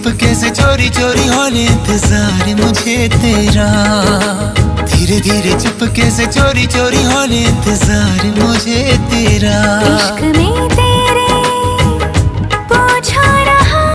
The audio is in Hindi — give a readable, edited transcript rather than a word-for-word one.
चुपके से चोरी चोरी होने इंतजार मुझे तेरा। धीरे धीरे चुपके से चोरी चोरी होने इंतजार मुझे तेरा। इश्क में तेरा